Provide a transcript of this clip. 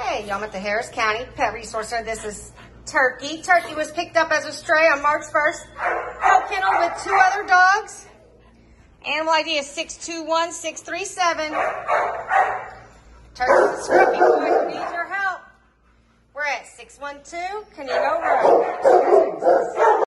Hey, y'all, I'm at the Harris County Pet Resource Center. This is Turkey. Turkey was picked up as a stray on March 1st. Dog kennel with 2 other dogs. Animal ID is 621637. Turkey's a scruffy boy who needs your help. We're at 612 Canino Road.